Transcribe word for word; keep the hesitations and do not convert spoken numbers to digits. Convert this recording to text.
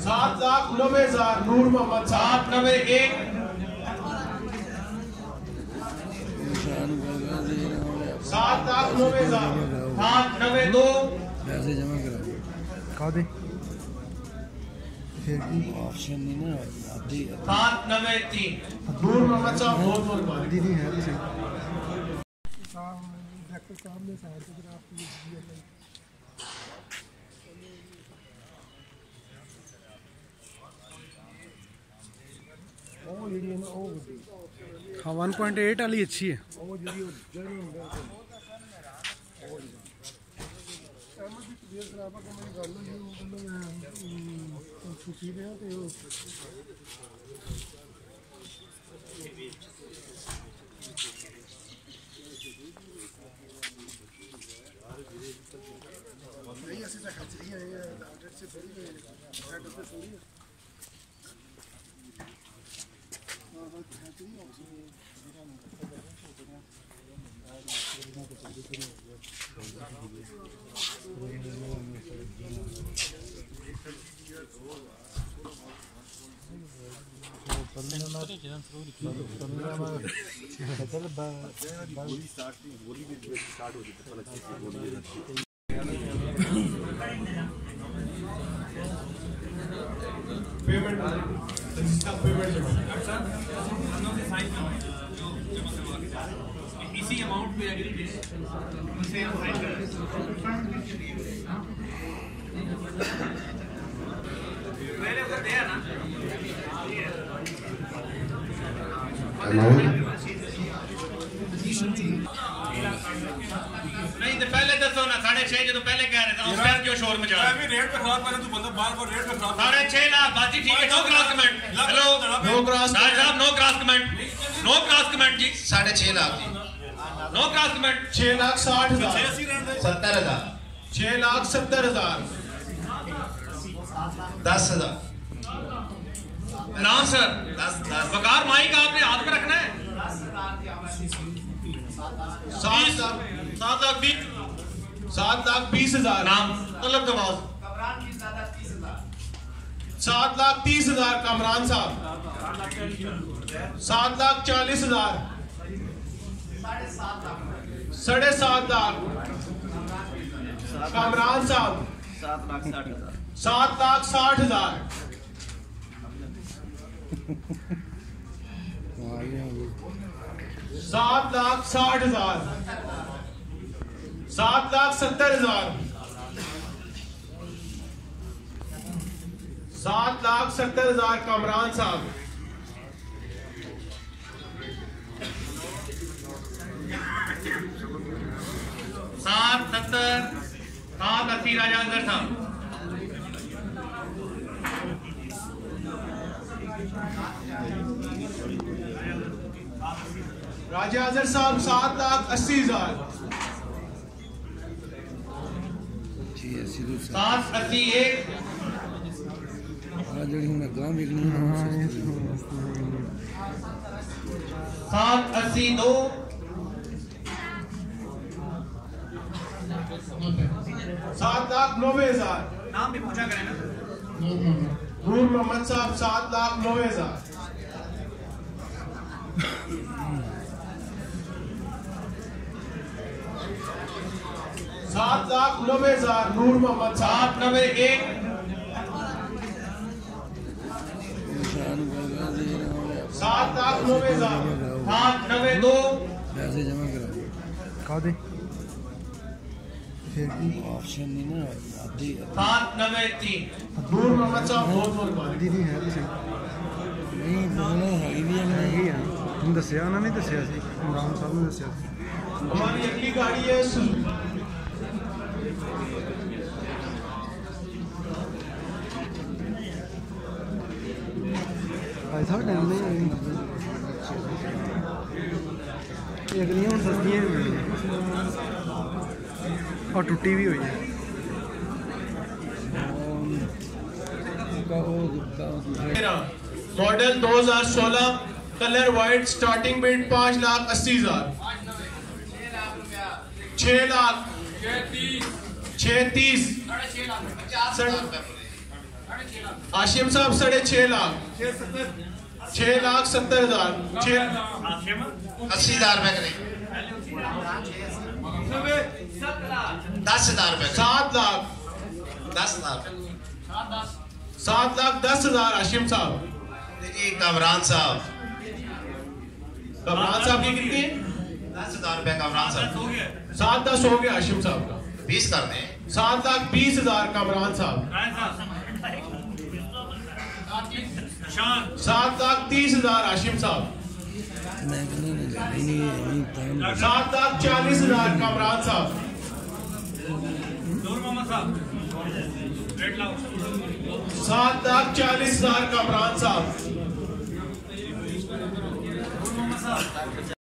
सात लाख नब्बे हजार नूर मोहम्मद सात नब्बे एक सात लाख नब्बे हजार सात नब्बे दो पैसे जमा करा कहा दे फिर की ऑप्शन नहीं ना आधी सात नब्बे तीन नूर मोहम्मद साहब बहुत बहुत मुबारक दीदी है तो सही सामने साइड से जरा आप ओ ये ना ओ हाँ वन पॉइंट एट वाली अच्छी है ओ जी जरूर और एमएस की क्लियर करापा को मेरी गल हुई मतलब छुट्टी दे ते नहीं ऐसे से खर्च नहीं है ये हंड्रेड से थोड़ी है हंड्रेड से थोड़ी है हां हां खर्च नहीं हो पेमेंट इसी अमाउंट पे एग्री उसे हम साइन कर पहले उधर दिया ना नहीं तो पहले दसो ना साढ़े छह जो तो पहले कह रहे थे उस टाइम क्यों शोर मचा रहे रेट पे खराब कर तू बंदा बार बार रेट पे खराब साढ़े छह लाख बाजी ठीक है no cross comment hello no cross साहब no cross comment no cross comment जी साढ़े छह लाख नो क्रॉस कमेंट छह लाख साठ हजार सत्तर हजार छह लाख सत्तर हजार दस हजार ना सर दस दस वकार माइक आपने हाथ में रखना है सात लाख सात लाख बीस सात लाख बीस हजार नाम तलब दवाज सात लाख तीस हजार कमरान साहब सात लाख चालीस हजार साढ़े सात लाख कमरान साहब सात लाख साठ हजार सात लाख साठ हजार सात लाख सत्तर हजार सात लाख सत्तर हजार कमरान साहब सात सत्तर सात अस्सी राजा अंदर साहब राजा अजहर साहब सात लाख अस्सी हजार सात अस्सी एक सात अस्सी दो सात लाख नब्बे हजार नाम भी पूछा करें ना नूर मोहम्मद साहब सात लाख नब्बे हजार सात लाख नब्बे हजार नूर मोहम्मद सात सात नब्बे एक सात लाख नब्बे हजार सात नब्बे दो पैसे जमा करा कहा दे फिर की ऑप्शन नहीं ना आधी सात नब्बे तीन नूर मोहम्मद साहब बहुत बहुत मुबारक दीदी है तो सही नहीं बोलना है भी नहीं है तुम दसिया ना नहीं दसिया सी इमरान साहब ने दसिया हमारी अगली गाड़ी है सुजुकी ऐसा टाइम नहीं ये अगलियां हम सस्तियां भी मिली और टूटी भी हुई है मॉडल दो हजार सोलह कलर वाइट स्टार्टिंग बिड पाँच लाख अस्सी हजार छह लाख छह तीस आशिम साहब साढ़े छह लाख छह लाख सत्तर हजार छह अस्सी हजार रुपए करें दस हजार रुपए सात लाख दस हजार सात लाख दस हजार आशिम साहब। जी कमरान साहब कमरान साहब की कितनी? दस हजार रुपए कमरान साहब सात दस हो गया आशिम साहब का। बीस कर दें सात लाख बीस हजार कमरान साहब। सात लाख तीस हजार आशिम साहब। सात लाख चालीस हजार कमरान साहब। सात लाख चालीस हजार कमरान साहब।